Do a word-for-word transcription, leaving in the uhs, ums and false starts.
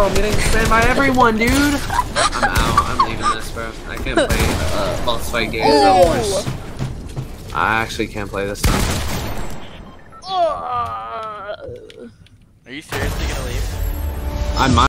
I'm getting spammed by everyone, dude. I'm out. I'm leaving this, bro. I can't play uh, boss fight games. Oh. I actually can't play this stuff. Are you seriously gonna leave? I might.